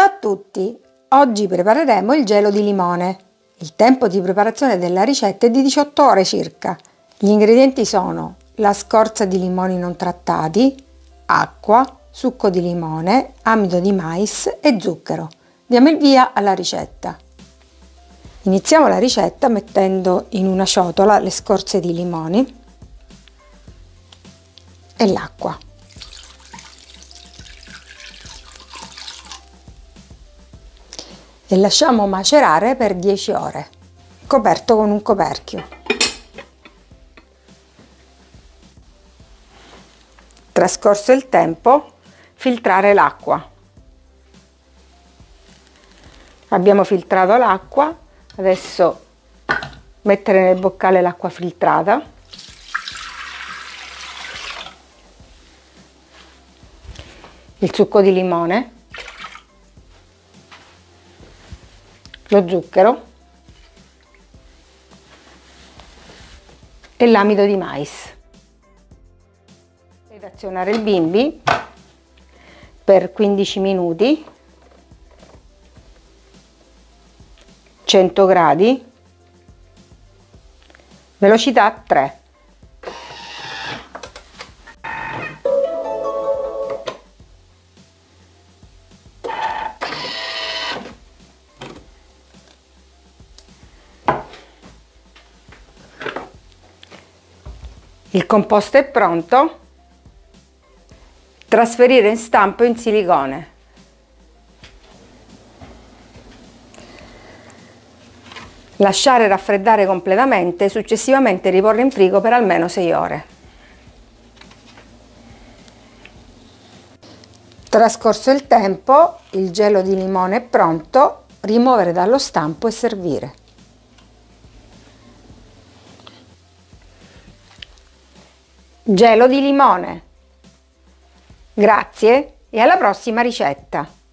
Ciao a tutti! Oggi prepareremo il gelo di limone. Il tempo di preparazione della ricetta è di 18 ore circa. Gli ingredienti sono la scorza di limoni non trattati, acqua, succo di limone, amido di mais e zucchero. Diamo il via alla ricetta. Iniziamo la ricetta mettendo in una ciotola le scorze di limoni e l'acqua. E lasciamo macerare per 10 ore, coperto con un coperchio. Trascorso il tempo, filtrare l'acqua. Abbiamo filtrato l'acqua, adesso mettere nel boccale l'acqua filtrata. Il succo di limone. Lo zucchero e l'amido di mais ed azionare il bimbi per 15 minuti, 100 gradi, velocità 3. Il composto è pronto. Trasferire in stampo in silicone. Lasciare raffreddare completamente, successivamente riporre in frigo per almeno 6 ore. Trascorso il tempo, il gelo di limone è pronto. Rimuovere dallo stampo e servire. Gelo di limone. Grazie e alla prossima ricetta!